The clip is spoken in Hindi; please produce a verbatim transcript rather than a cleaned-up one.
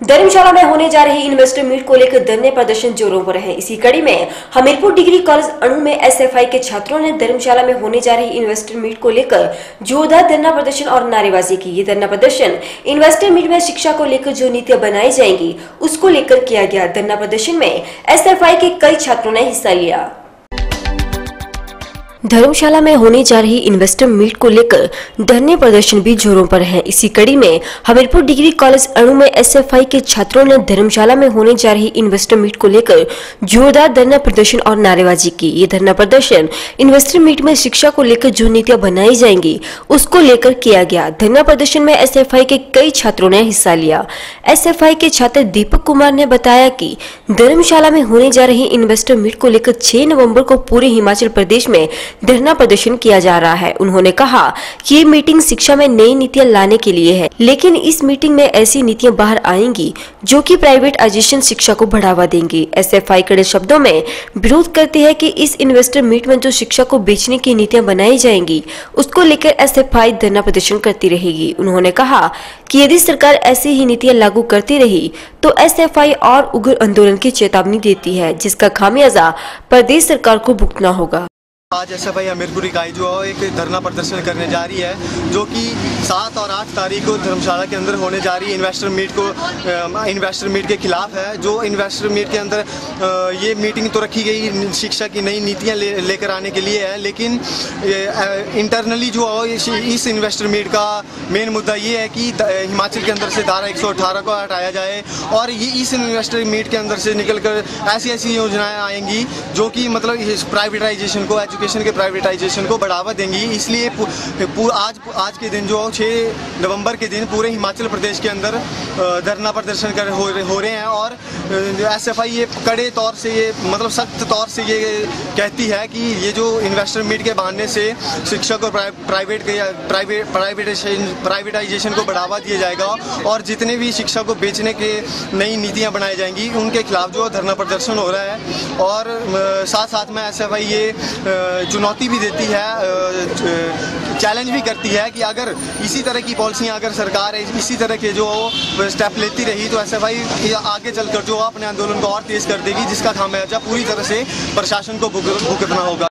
धर्मशाला में होने जा रही इन्वेस्टर मीट को लेकर धरने प्रदर्शन जोरों पर है। इसी कड़ी में हमीरपुर डिग्री कॉलेज अणु में एसएफआई के छात्रों ने धर्मशाला में होने जा रही इन्वेस्टर मीट को लेकर जोरदार धरना प्रदर्शन और नारेबाजी की। ये धरना प्रदर्शन इन्वेस्टर मीट में शिक्षा को लेकर जो नीतियां बनाई जाएंगी उसको लेकर किया गया। धरना प्रदर्शन में एसएफआई के कई छात्रों ने हिस्सा लिया। धर्मशाला में होने जा रही इन्वेस्टर मीट को लेकर धरने प्रदर्शन भी जोरों पर है। इसी कड़ी में हमीरपुर डिग्री कॉलेज अणु में एसएफआई के छात्रों ने धर्मशाला में होने जा रही इन्वेस्टर मीट को लेकर जोरदार धरना प्रदर्शन और नारेबाजी की। ये धरना प्रदर्शन इन्वेस्टर मीट में शिक्षा को लेकर जो नीतियां बनाई जाएंगी उसको लेकर किया गया। धरना प्रदर्शन में एसएफआई के कई छात्रों ने हिस्सा लिया। एसएफआई के छात्र दीपक कुमार ने बताया कि धर्मशाला में होने जा रही इन्वेस्टर मीट को लेकर छह नवम्बर को पूरे हिमाचल प्रदेश में धरना प्रदर्शन किया जा रहा है। उन्होंने कहा कि ये मीटिंग शिक्षा में नई नीतियां लाने के लिए है, लेकिन इस मीटिंग में ऐसी नीतियां बाहर आएंगी जो कि प्राइवेटाइजेशन शिक्षा को बढ़ावा देंगी। एसएफआई कड़े शब्दों में विरोध करती है कि इस इन्वेस्टर मीट में जो शिक्षा को बेचने की नीतियां बनाई जाएंगी उसको लेकर एसएफआई धरना प्रदर्शन करती रहेगी। उन्होंने कहा कि यदि सरकार ऐसी ही नीतियां लागू करती रही तो एसएफआई और उग्र आंदोलन की चेतावनी देती है, जिसका खामियाजा प्रदेश सरकार को भुगतना होगा। आज एसएफआई हमीरपुर इकाई जो एक धरना प्रदर्शन करने जा रही है, जो कि सात और आठ तारीख को धर्मशाला के अंदर होने जा रही इन्वेस्टर मीट को इन्वेस्टर मीट के खिलाफ है। जो इन्वेस्टर मीट के अंदर ये मीटिंग तो रखी गई शिक्षा की नई नीतियां ले, लेकर आने के लिए है, लेकिन इंटरनली जो इस इन्वेस्टर मीट का मेन मुद्दा ये है कि हिमाचल के अंदर से धारा एक सौ अठारह को हटाया जाए और ये इस इन्वेस्टर मीट के अंदर से निकल कर ऐसी ऐसी योजनाएं आएंगी जो कि मतलब प्राइवेटाइजेशन को एजुकेशन के प्राइवेटाइजेशन को बढ़ावा देंगी। इसलिए आज आज के दिन जो छह नवंबर के दिन पूरे हिमाचल प्रदेश के अंदर धरना प्रदर्शन कर हो, हो रहे हैं और एसएफआई ये कड़े तौर से ये मतलब सख्त तौर से ये कहती है कि ये जो इन्वेस्टर मीट के बहाने से शिक्षा को प्राइवेट प्राइवेट प्राइवेटाइजेशन प्राइवेटाइजेशन को बढ़ावा दिया जाएगा और जितने भी शिक्षा को बेचने के नई नीतियां बनाई जाएंगी उनके खिलाफ जो धरना प्रदर्शन हो रहा है। और साथ साथ में एसएफआई ये चुनौती भी देती है, चैलेंज भी करती है कि अगर इसी तरह की पॉलिसियां अगर सरकार इसी तरह के जो स्टेप लेती रही तो एसएफआई आगे चलकर जो अपने आंदोलन को और तेज कर देगी, जिसका खामियाजा पूरी तरह से प्रशासन को भुगतना होगा।